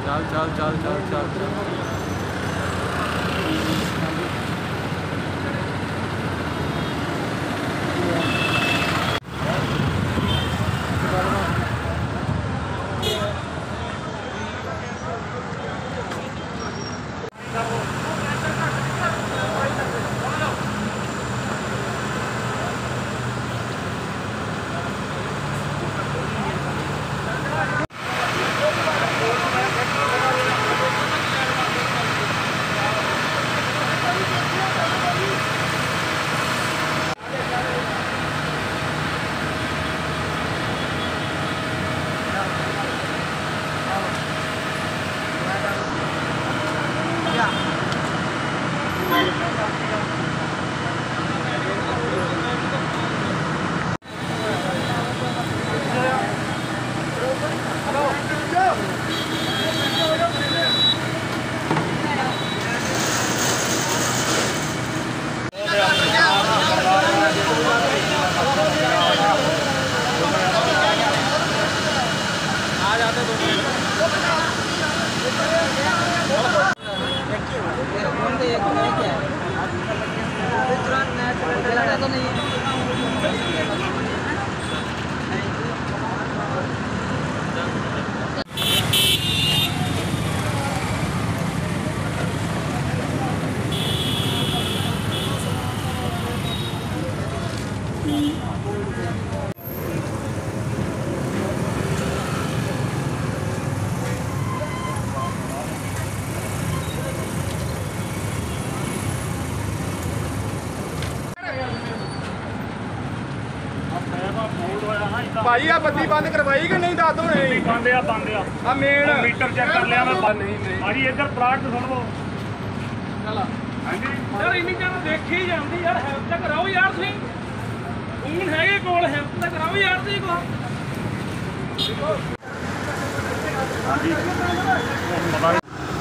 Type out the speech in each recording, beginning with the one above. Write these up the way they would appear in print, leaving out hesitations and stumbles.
चल चल चल चल चल चल भाई आ बत्ती बंद करवाई कि नहीं? दस होने बंद आ मेन मीटर चेक कर लिया मैं। नहीं भाजी इधर प्लाट तो सुन लो। यार इन्नी जगह देखी जाती यार, हेल्प तक कराओ यार तुम। खून है कोल, हेल्प तक कराओ यार तुम को।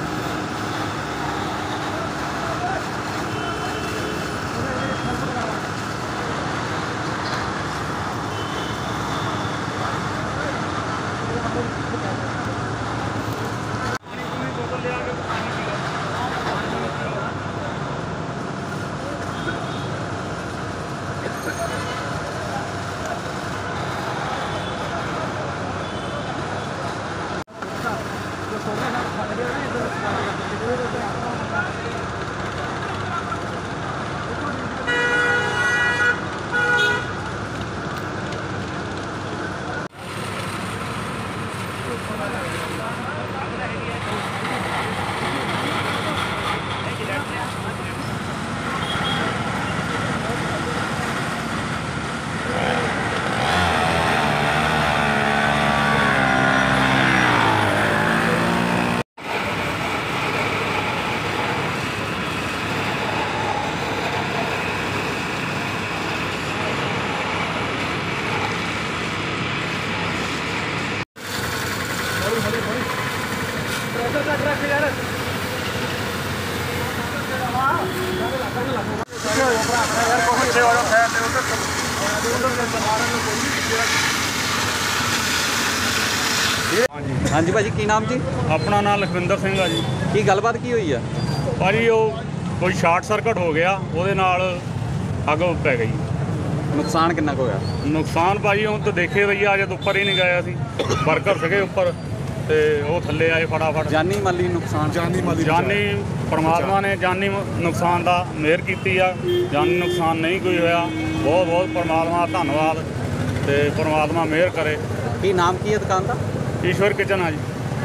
हाँ जी भाजी की नाम जी? अपना नाम लखविंदर सिंह आ जी। की गलबात की हुई है भाजी वो कोई शार्ट सर्किट हो गया, ਉਹਦੇ ਨਾਲ ਅੱਗ ਪੈ ਗਈ। नुकसान कितना को होया? ਨੁਕਸਾਨ ਭਾਜੀ ਹੁਣ ਤਾਂ ਦੇਖੇ ਰਹੀ ਆ, ਜਦ ਉੱਪਰ ਹੀ ਨਹੀਂ ਗਏ ਅਸੀਂ, ਵਰਕਰ ਸੀਗੇ ਉੱਪਰ ਤੇ ਉਹ ਥੱਲੇ ਆਏ ਫਟਾਫਟ। जानी माली नुकसान? ਜਾਨੀ ਪਰਮਾਤਮਾ ਨੇ ਜਾਨੀ ਨੁਕਸਾਨ ਦਾ ਮਿਹਰ ਕੀਤੀ ਆ, ਜਾਨੀ ਨੁਕਸਾਨ ਨਹੀਂ ਕੋਈ ਹੋਇਆ। ਬਹੁਤ ਬਹੁਤ ਪਰਮਾਤਮਾ ਦਾ ਧੰਨਵਾਦ ਤੇ ਪਰਮਾਤਮਾ ਮਿਹਰ ਕਰੇ। की नाम की है दुकान का? ਈਸ਼ਵਰ ਕਿਚਨ ਆ ਜੀ।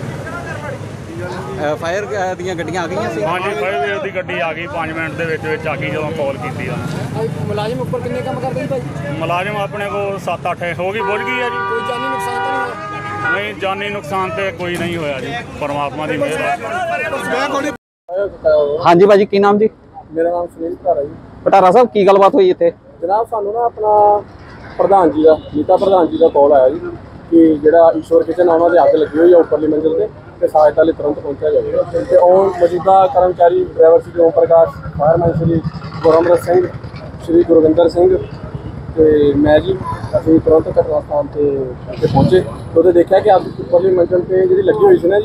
फायर ਦੀਆਂ ਗੱਡੀਆਂ ਆ ਗਈਆਂ ਸੀ? ਹਾਂਜੀ, ਫਾਇਰ ਦੀ ਗੱਡੀ ਆ ਗਈ 5 ਮਿੰਟ ਦੇ ਵਿੱਚ ਆ ਗਈ ਜਦੋਂ ਕਾਲ ਕੀਤੀ ਆ। ਮੁਲਾਜ਼ਮ ਉੱਪਰ ਕਿੰਨੇ ਕੰਮ ਕਰਦੇ ਸੀ ਭਾਈ? ਮੁਲਾਜ਼ਮ ਆਪਣੇ ਕੋਲ 7-8 ਹੋ ਗਈ, ਬੁੱਝ ਗਈ ਆ ਜੀ। ਕੋਈ ਜਾਨੀ ਨੁਕਸਾਨ ਤਾਂ ਨਹੀਂ ਹੋਇਆ? ਨਹੀਂ, ਜਾਨੀ ਨੁਕਸਾਨ ਤੇ ਕੋਈ ਨਹੀਂ ਹੋਇਆ ਜੀ, ਪਰਮਾਤਮਾ ਦੀ ਮਿਹਰ ਹੈ। हाँ जी भाजी की नाम जी? ਮੇਰਾ ਨਾਮ ਸੁਨੀਲ ਭਟਾਰਾ ਜੀ। ਭਟਾਰਾ ਸਾਹਿਬ ਕੀ ਗੱਲਬਾਤ ਹੋਈ ਇੱਥੇ? ਜਨਾਬ ਸਾਨੂੰ ਨਾ ਆਪਣਾ ਪ੍ਰਧਾਨ ਜੀ ਦਾ, ਨੀਤਾ ਪ੍ਰਧਾਨ ਜੀ ਦਾ ਕਾਲ ਆਇਆ ਜੀ ਕਿ ਜਿਹੜਾ ਈਸ਼ਵਰ ਕਿਚਨ ਉਹਨਾਂ ਦੇ ਅੱਗ ਲੱਗੀ ਹੋਈ ਹੈ ਉੱਪਰਲੀ ਮੰਜ਼ਿਲ ਤੇ ਸਹਾਇਤਾ ਲਈ ਤੁਰੰਤ ਪਹੁੰਚਿਆ ਜਾਵੇ। ਤੇ ਉਹ ਮੌਜੂਦਾ ਕਰਮਚਾਰੀ ਡਰਾਈਵਰ ਸ਼੍ਰੀ ਓਮ ਪ੍ਰਕਾਸ਼, ਫਾਇਰਮੈਨ ਸ਼੍ਰੀ ਗੁਰਮਰਤ ਸਿੰਘ, ਸ਼੍ਰੀ ਗੁਰਵਿੰਦਰ ਸਿੰਘ ਤੇ ਮੈਂ ਜੀ, ਅਸੀਂ ਤੁਰੰਤ ਘਟਨਾ ਸਥਾਨ ਤੇ ਪਹੁੰਚੇ। ਉਹਦੇ ਦੇਖਿਆ ਕਿ ਅੱਗ ਉੱਪਰਲੀ ਮੰਜ਼ਿਲ ਤੇ ਜਿਹੜੀ ਲੱਗੀ ਹੋਈ ਸੀ ਨਾ ਜੀ,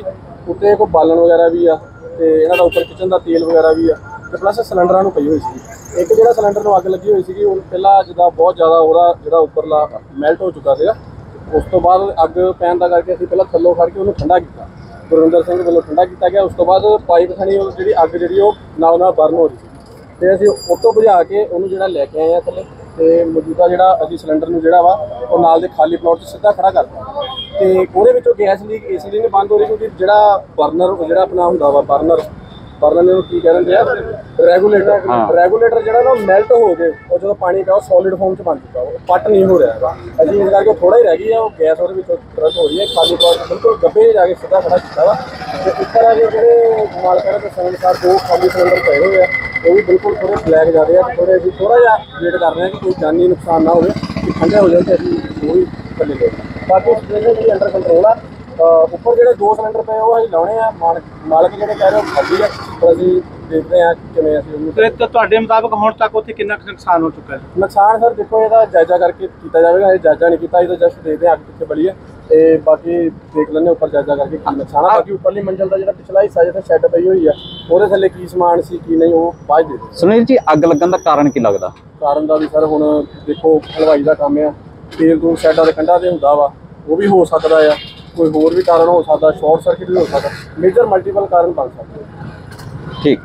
ਉੱਤੇ ਕੋਈ ਬਾਲਣ ਵਗੈਰਾ ਵੀ ਆ ਤੇ ਇਹਨਾਂ ਦਾ ਉੱਪਰ ਕਿਚਨ ਦਾ ਤੇਲ ਵਗੈਰਾ ਵੀ ਆ ਤੇ ਪਲੱਸ ਸਿਲੰਡਰਾਂ ਨੂੰ ਪਈ ਹੋਈ ਸੀ। ਇੱਕ ਜਿਹੜਾ ਸਿਲੰਡਰ ਨੂੰ ਅੱਗ ਲੱਗੀ ਹੋਈ ਸੀਗੀ ਉਹ ਪਹਿਲਾਂ ਜਿੱਦਾਂ ਬਹੁਤ ਜ਼ਿਆਦਾ ਉਹਦਾ ਜਿਹੜਾ ਉੱਪਰਲਾ ਮੈਲਟ ਹੋ ਚੁੱਕਾ ਸੀਗਾ। ਉਸ ਤੋਂ ਬਾਅਦ ਅੱਗ ਪੈਣ ਦਾ ਕਰਕੇ ਅਸੀਂ ਪਹਿਲਾਂ ਥੱਲੋਂ ਖੜ ਕੇ ਉਹਨੂੰ ਠੰਡਾ ਕੀਤਾ, ਗੁਰਵਿੰਦਰ ਸਿੰਘ ਵੱਲੋਂ ਠੰਡਾ ਕੀਤਾ ਗਿਆ। ਉਸ ਤੋਂ ਬਾਅਦ ਪਾਈਪ ਥਣੀ ਉਹ ਜਿਹੜੀ ਅੱਗ ਜਿਹੜੀ ਉਹ ਨਾਲ ਨਾਲ ਬਰਨ ਹੋ ਰਹੀ ਸੀ ਤੇ ਅਸੀਂ ਉੱਤੋਂ ਬੁਝਾ ਕੇ ਉਹਨੂੰ ਜਿਹੜਾ ਲੈ ਕੇ ਆਏ ਆ ਥੱਲੇ ਤੇ ਮੌਜੂਦਾ ਜਿਹੜਾ ਅਸੀਂ ਸਿਲੰਡਰ ਨੂੰ ਜਿਹੜਾ ਵਾ ਉਹ ਨਾਲ ਦੇ ਖਾਲੀ ਪਲਾਟ 'ਚ ਸਿੱਧਾ ਖੜਾ ਕਰਤਾ ਤੇ ਉਹਦੇ ਵਿੱਚੋਂ ਗੈਸ ਲੀਕ ਇਸ ਲਈ ਨਹੀਂ ਬੰਦ ਹੋ ਰਹੀ ਕਿਉਂਕਿ ਜਿਹੜਾ ਬਰਨਰ ਜਿਹੜਾ ਆਪਣਾ ਹੁੰਦਾ ਵਾ ਬਰਨਰ ਨੂੰ ਕੀ ਕਹਿੰਦੇ ਆ ਰੈਗੂਲੇਟਰ ਜਿਹੜਾ ਨਾ ਮੈਲਟ ਹੋ ਕੇ ਉਹ ਜਦੋਂ ਪਾਣੀ ਪਿਆ ਉਹ ਸੋਲਿਡ ਫਾਰਮ 'ਚ ਬਣ ਚੁੱਕਾ, ਉਹ ਪੱਟ ਨਹੀਂ ਹੋ ਰਿਹਾ ਹੈਗਾ। ਅਸੀਂ ਇਸ ਕਰਕੇ ਥੋੜਾ ਹੀ ਰਹਿ ਗਈ ਆ, ਉਹ ਗੈਸ ਉਹਦੇ ਵਿੱਚੋਂ ਤੁਰੰਤ ਹੋ ਰਹੀ ਹੈ। ਖਾਲੀ ਪਲਾਟ ਬਿਲਕੁਲ ਗੱਬੇ ਜਾ ਕੇ ਸਿੱਧਾ ਖੜਾ ਕੀਤਾ ਵਾ ਤੇ ਉੱਪਰ ਆ ਜਿਹੜੇ ਮਾਲਕਾਂ ਦੇ ਸੰਸਾਰ 2 ਖਾਲੀ ਸਿਲੰਡਰ ਪਏ ਹੋਏ ਆ, ਉਹ ਵੀ ਬਿਲਕੁਲ ਥੋੜੇ ਬਲੈਕ ਜਾ ਰਹੇ ਆ। ਥੋੜੇ ਅਸੀਂ ਥੋੜਾ ਜਿਹਾ ਵੇਟ ਕਰ ਰਹੇ ਹਾਂ ਕਿ ਕੋਈ ਜਾਨੀ ਨੁਕਸਾਨ ਨਾ ਹੋਵੇ, ਕਿ ਠੰਡੇ ਹੋ ਜਾਣ ਤੇ ਅਸੀਂ ਉਹ ਵੀ ਥੱਲੇ ਦੇ ਬਾਕੀ ਸਿਚੁਏਸ਼ਨ ਜਿਹੜੀ ਅੰਡਰ ਕੰਟਰੋਲ ਆ। ਉੱਪਰ ਜਿਹੜੇ 2 ਸਿਲੰਡਰ ਪਏ ਉਹ ਅਸੀਂ ਲਾਉਣੇ ਆ, ਮਾਲਕ ਜਿਹੜੇ ਕਹਿ ਰਹੇ ਉਹ ਖਾਲੀ ਆ, ਪਰ ਅਸੀਂ ਦੇਖਦੇ ਹਾਂ ਕਿਵੇਂ ਅਸੀਂ ਉਹਨੂੰ। ਤੇ ਤੁਹਾਡੇ ਮੁਤਾਬਕ ਹੁਣ ਤੱਕ ਉੱਥੇ ਕਿੰਨਾ ਕੁ ਨੁਕਸਾਨ ਹੋ ਚੁੱਕਾ ਹੈ? ਨੁਕਸਾਨ ਸਰ ਦੇਖੋ ਇਹਦਾ ਜਾਇਜ਼ਾ ਕਰਕੇ ਕੀਤਾ ਜਾਵੇਗਾ, ਇਹ ਜਾਇਜ਼ਾ ਨਹੀਂ ਕੀਤਾ, ਇਹ ਤਾਂ ਜਸਟ ਦੇਖਦੇ ਹਾਂ ਅੱਗ ਕਿੱਥੇ ਬਲੀ ਹੈ ਤੇ ਬਾਕੀ ਦੇਖ ਲੈਂਦੇ ਉੱਪਰ ਜਾਇਜ਼ਾ ਕਰਕੇ ਕੀ ਨੁਕਸਾਨ ਆ। ਬਾਕੀ ਉੱਪਰਲੀ ਮੰਜ਼ਲ ਦਾ ਜਿਹੜਾ ਪਿਛਲਾ ਹਿੱਸਾ ਜਿੱਥੇ ਸ਼ੈੱਡ ਪਈ ਹੋਈ ਆ ਉਹਦੇ ਥੱਲੇ ਕੀ ਸਮਾਨ ਸੀ ਕੀ ਨਹੀਂ ਉਹ ਬਾਅਦ ਦੇ ਦਿਓ। ਸੁਨੀਲ ਜੀ ਅੱਗ ਲੱਗਣ ਦਾ ਕਾਰਨ ਕੀ ਲੱਗਦਾ? ਕਾਰਨ ਦਾ ਵੀ ਸਰ ਹੁਣ ਦੇਖੋ ਹਲਵਾਈ ਦਾ ਕੰਮ ਆ, ਤੇਲ ਤੂਲ ਸਾਈਡਾਂ ਦੇ ਕੰਢਾਂ ਤੇ ਹੁੰਦਾ ਵਾ, ਉਹ ਵੀ ਹੋ ਸਕਦਾ ਆ, ਕੋਈ ਹੋਰ ਵੀ ਕਾਰਨ ਹੋ ਸਕਦਾ, ਸ਼ਾਰਟ ਸਰਕਟ ਵੀ ਹੋ ਸਕਦਾ, ਮੇਜਰ ਮਲਟੀਪਲ ਕਾਰਨ ਬਣ ਸਕਦੇ। ਠੀਕ।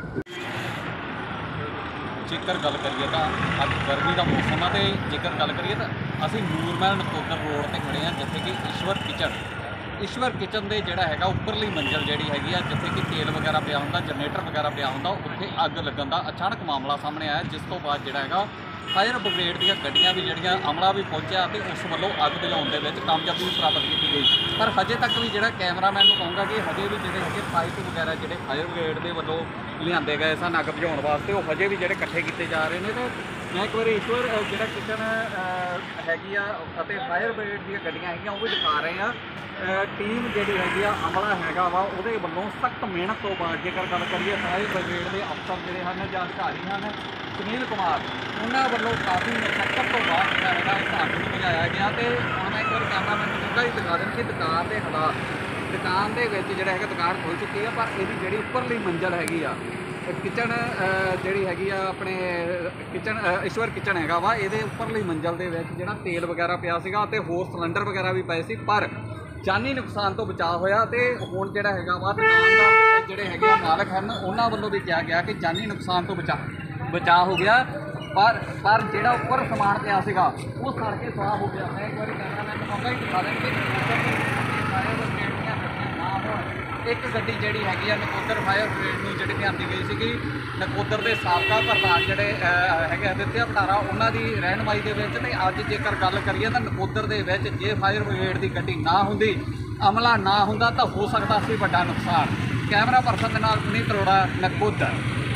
ਜੇਕਰ ਗੱਲ ਕਰੀਏ ਤਾਂ ਅੱਜ ਗਰਮੀ ਦਾ ਮੌਸਮ ਆ ਤੇ ਜੇਕਰ ਗੱਲ ਕਰੀਏ ਤਾਂ ਅਸੀਂ ਨੂਰਮਹਿਲ ਨਕੋਦਰ ਰੋਡ ਤੇ ਖੜੇ ਹਾਂ ਜਿੱਥੇ ਕਿ ਈਸ਼ਵਰ ਕਿਚਨ ਦੇ ਜਿਹੜਾ ਹੈਗਾ ਉੱਪਰਲੀ ਮੰਜ਼ਿਲ ਜਿਹੜੀ ਹੈਗੀ ਆ ਜਿੱਥੇ ਕਿ ਤੇਲ ਵਗੈਰਾ ਪਿਆ ਹੁੰਦਾ, ਜਨਰੇਟਰ ਵਗੈਰਾ ਪਿਆ ਹੁੰਦਾ, ਉੱਥੇ ਅੱਗ ਲੱਗਣ ਦਾ ਅਚਾਨਕ ਮਾਮਲਾ ਸਾਹਮਣੇ ਆਇਆ, ਜਿਸ ਤੋਂ ਬਾਅਦ ਜਿਹੜਾ ਹੈਗਾ ਫਾਇਰ ਬ੍ਰਿਗੇਡ ਦੀਆਂ ਗੱਡੀਆਂ ਵੀ ਜਿਹੜੀਆਂ ਅਮਲਾ ਵੀ ਪਹੁੰਚਿਆ ਤੇ ਉਸ ਵੱਲੋਂ ਅੱਗ ਬੁਝਾਉਣ ਦੇ ਵਿੱਚ ਕਾਮਯਾਬੀ ਪ੍ਰਾਪਤ ਕੀਤੀ ਗਈ। ਪਰ ਹਜੇ ਤੱਕ ਵੀ ਜਿਹੜਾ ਕੈਮਰਾਮੈਨ ਨੂੰ ਕਹੂੰਗਾ ਕਿ ਹਜੇ ਵੀ ਜਿਹੜੇ ਹੈਗੇ ਪਾਈਪ ਵਗੈਰਾ ਜਿਹੜੇ ਫਾਇਰ ਬ੍ਰਿਗੇਡ ਦੇ ਵੱਲੋਂ ਲਿਆਂਦੇ ਗਏ ਸਨ ਅੱਗ ਬੁਝਾਉਣ ਵਾਸਤੇ ਉਹ ਹਜੇ ਵੀ ਜਿਹੜੇ ਇਕੱਠੇ ਕੀਤੇ ਜਾ ਰਹੇ ਨੇ। ਤੇ ਮੈਂ ਇੱਕ ਵਾਰੀ ਈਸ਼ਵਰ ਜਿਹੜਾ ਕਿਚਨ ਹੈਗੀ ਆ ਅਤੇ ਫਾਇਰ ਬ੍ਰਿਗੇਡ ਦੀਆਂ ਗੱਡੀਆਂ ਹੈਗੀਆਂ ਉਹ ਵੀ ਦਿਖਾ ਰਹੇ ਆ। ਟੀਮ ਜਿਹੜੀ ਹੈਗੀ ਆ ਅਮਲਾ ਹੈਗਾ ਵਾ ਉਹਦੇ ਵੱਲੋਂ ਸਖਤ ਮਿਹਨਤ ਤੋਂ ਬਾਅਦ ਜੇਕਰ ਗੱਲ ਕਰੀਏ ਫਾਇਰ ਬ੍ਰਿਗੇਡ ਦੇ ਅਫਸਰ ਜਿਹੜੇ ਹਨ ਜਾਂ ਅਧਿਕਾਰੀ ਹਨ ਸੁਨੀਲ ਕੁਮਾਰ, ਉਹਨਾਂ ਵੱਲੋਂ ਕਾਫੀ ਮੁਸ਼ੱਕਤ ਤੋਂ ਬਾਅਦ ਜਿਹੜਾ ਹੈਗਾ ਇਸ ਅੱਗ ਨੂੰ ਬੁਝਾਇਆ ਗਿਆ। ਤੇ ਹੁਣ ਮੈਂ ਇੱਕ ਵਾਰ ਕੈਮਰਾਮੈਨ ਨੂੰ ਕਹੂੰਗਾ ਦਿਖਾ ਦੇਣ ਕਿ ਦੁਕਾਨ ਦੇ ਹਾਲਾਤ, ਦੁਕਾਨ ਦੇ ਵਿੱਚ ਜਿਹੜਾ ਹੈਗਾ ਦੁਕਾਨ ਖੁੱਲ ਚੁੱਕੀ ਆ ਪਰ ਇਹਦੀ ਜਿਹੜੀ ਉੱਪਰਲੀ ਮੰਜ਼ਿਲ ਹੈਗੀ ਆ ਕਿਚਨ ਜਿਹੜੀ ਹੈਗੀ ਆ ਆਪਣੇ ਕਿਚਨ ਈਸ਼ਵਰ ਕਿਚਨ ਹੈਗਾ ਵਾ, ਇਹਦੇ ਉੱਪਰਲੀ ਮੰਜ਼ਿਲ ਦੇ ਵਿੱਚ ਜਿਹੜਾ ਤੇਲ ਵਗੈਰਾ ਪਿਆ ਸੀਗਾ ਅਤੇ ਹੋਰ ਸਿਲੰਡਰ ਵਗੈਰਾ ਵੀ ਪਏ ਸੀ ਪਰ ਜਾਨੀ ਨੁਕਸਾਨ ਤੋਂ ਬਚਾਅ ਹੋਇਆ। ਤੇ ਹੁਣ ਜਿਹੜਾ ਹੈਗਾ ਵਾ ਦੁਕਾਨਦਾਰ ਜਿਹੜੇ ਹੈਗੇ ਮਾਲਕ ਹਨ ਉਹਨਾਂ ਵੱਲੋਂ ਵੀ ਕਿਹਾ ਗਿਆ ਕਿ ਜਾਨੀ ਨੁਕਸਾਨ ਤੋਂ ਬਚਾਅ ਹੋ ਗਿਆ ਪਰ ਜਿਹੜਾ ਉੱਪਰ ਸਮਾਨ ਪਿਆ ਸੀਗਾ ਉਹ ਸੜ ਕੇ ਸੁਆਹ ਹੋ ਗਿਆ। ਮੈਂ ਇੱਕ ਵਾਰੀ ਕੈਮਰਾਮੈਨ ਨੂੰ ਕਹੂੰਗਾ ਕਿ ਦਿਖਾ ਦੇਣ ਕਿ ਇੱਕ ਗੱਡੀ ਜਿਹੜੀ ਹੈਗੀ ਆ ਨਕੋਦਰ ਫਾਇਰ ਬ੍ਰਿਗੇਡ ਨੂੰ ਜਿਹੜੀ ਲਿਆਂਦੀ ਗਈ ਸੀਗੀ ਨਕੋਦਰ ਦੇ ਸਾਬਕਾ ਪ੍ਰਧਾਨ ਜਿਹੜੇ ਹੈਗੇ ਅਦਿੱਤਿਆ ਭਟਾਰਾ ਉਹਨਾਂ ਦੀ ਰਹਿਨਮਾਈ ਦੇ ਵਿੱਚ। ਤੇ ਅੱਜ ਜੇਕਰ ਗੱਲ ਕਰੀਏ ਤਾਂ ਨਕੋਦਰ ਦੇ ਵਿੱਚ ਜੇ ਫਾਇਰ ਬ੍ਰਿਗੇਡ ਦੀ ਗੱਡੀ ਨਾ ਹੁੰਦੀ, ਅਮਲਾ ਨਾ ਹੁੰਦਾ ਤਾਂ ਹੋ ਸਕਦਾ ਸੀ ਵੱਡਾ ਨੁਕਸਾਨ। ਕੈਮਰਾ ਪਰਸਨ ਦੇ ਨਾਲ ਪੁਨੀਤ ਅਰੋੜਾ, ਨਕੋਦਰ।